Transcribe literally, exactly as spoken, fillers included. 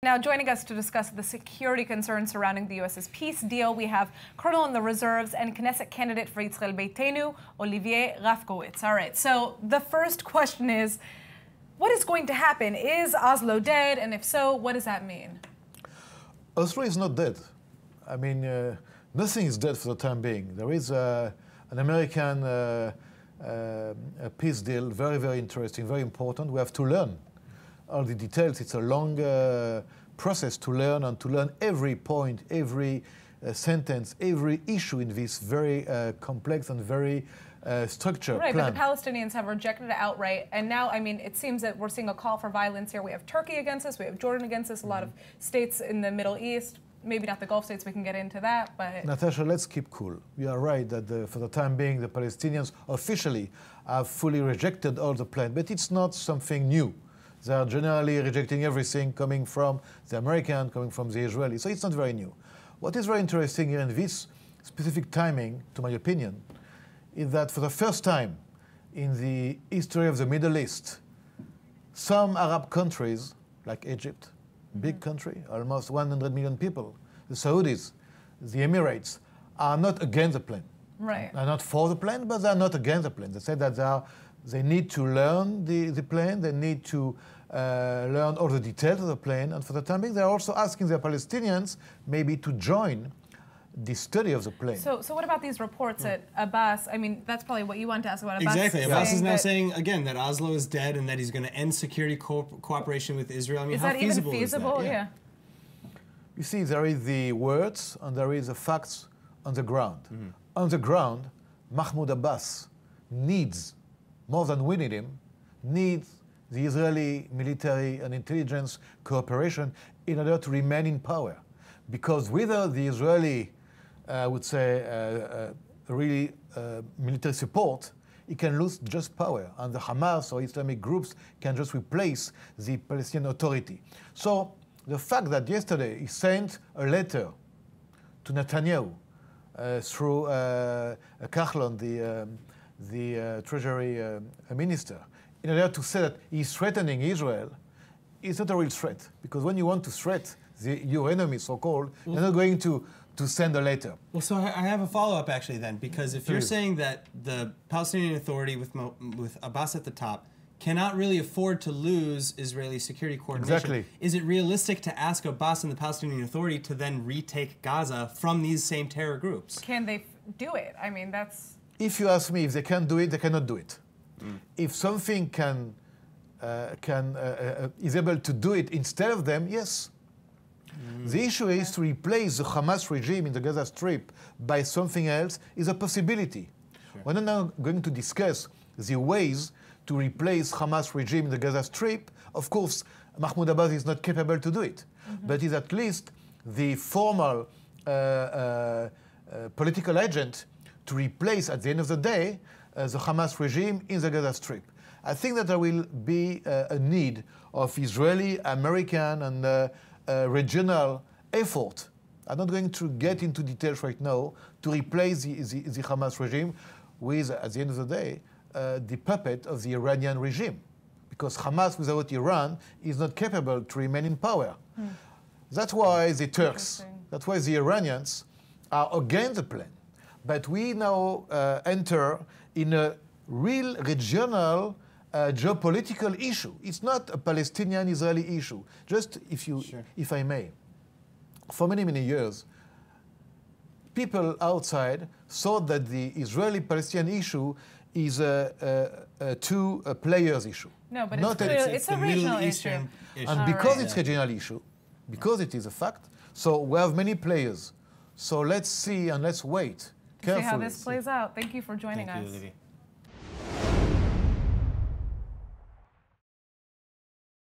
Now, joining us to discuss the security concerns surrounding the U S's peace deal, we have Colonel in the Reserves and Knesset candidate for Israel Beiteinu, Olivier Rafowicz. All right, so the first question is, what is going to happen? Is Oslo dead? And if so, what does that mean? Oslo is not dead. I mean, uh, nothing is dead for the time being. There is uh, an American uh, uh, a peace deal, very, very interesting, very important. We have to learn all the details. It's a long uh, process to learn and to learn every point, every uh, sentence, every issue in this very uh, complex and very uh, structured right, plan. But the Palestinians have rejected it outright. And now, I mean, it seems that we're seeing a call for violence here. We have Turkey against us. We have Jordan against us. A lot of states in the Middle East. Maybe not the Gulf states, we can get into that, but... Natasha, let's keep cool. You are right that the, for the time being, the Palestinians officially have fully rejected all the plan, but it's not something new. They are generally rejecting everything coming from the American, coming from the Israeli, so it's not very new. What is very interesting here in this specific timing, to my opinion, is that for the first time in the history of the Middle East, some Arab countries, like Egypt, big country, almost one hundred million people, the Saudis, the Emirates, are not against the plan. Right. They're not for the plan, but they're not against the plan. They say that they, are, they need to learn the, the plan, they need to uh, learn all the details of the plan, and for the time being, they're also asking the Palestinians maybe to join the study of the plan. So, so what about these reports that Abbas, I mean, that's probably what you want to ask about Abbas. Exactly. Abbas is now that, saying, again, that Oslo is dead and that he's going to end security co cooperation with Israel. I mean, is how that feasible even feasible? is that? Yeah. yeah. You see, there is the words and there is the facts on the ground. Mm-hmm. On the ground, Mahmoud Abbas needs, more than we need him, needs the Israeli military and intelligence cooperation in order to remain in power. Because without the Israeli I would say, uh, uh, really uh, military support, it can lose just power. And the Hamas or Islamic groups can just replace the Palestinian Authority. So the fact that yesterday he sent a letter to Netanyahu uh, through uh, Kahlon, the, um, the uh, Treasury uh, Minister, in order to say that he's threatening Israel, is not a real threat. Because when you want to threat the, your enemy, so-called, mm-hmm. you're not going to to send a letter. Well, so I have a follow-up actually then, because if you're Please. saying that the Palestinian Authority with, Mo with Abbas at the top cannot really afford to lose Israeli security coordination, exactly. is it realistic to ask Abbas and the Palestinian Authority to then retake Gaza from these same terror groups? Can they do it? I mean, that's... If you ask me if they can do it, they cannot do it. Mm. If something can, uh, can, uh, uh, is able to do it instead of them, yes. Mm. The issue is to replace the Hamas regime in the Gaza Strip by something else is a possibility. Sure. We're not now going to discuss the ways to replace Hamas regime in the Gaza Strip. Of course, Mahmoud Abbas is not capable to do it, mm-hmm. but is at least the formal uh, uh, uh, political agent to replace, at the end of the day, uh, the Hamas regime in the Gaza Strip. I think that there will be uh, a need of Israeli, American, and uh, Uh, regional effort. I'm not going to get into details right now to replace the, the, the Hamas regime with, at the end of the day, uh, the puppet of the Iranian regime. Because Hamas without Iran is not capable to remain in power. Hmm. That's why the Turks, that's why the Iranians are against the plan. But we now uh, enter in a real regional Uh, geopolitical issue. It's not a Palestinian-Israeli issue. Just if you, sure. if I may, for many, many years, people outside thought that the Israeli-Palestinian issue is a, a, a two a players issue. No, but not it's, a, it's, it's a regional issue. issue. And All because right. it's a regional issue, because it is a fact, so we have many players. So let's see and let's wait carefully. See how this plays out. Thank you for joining Thank us. You,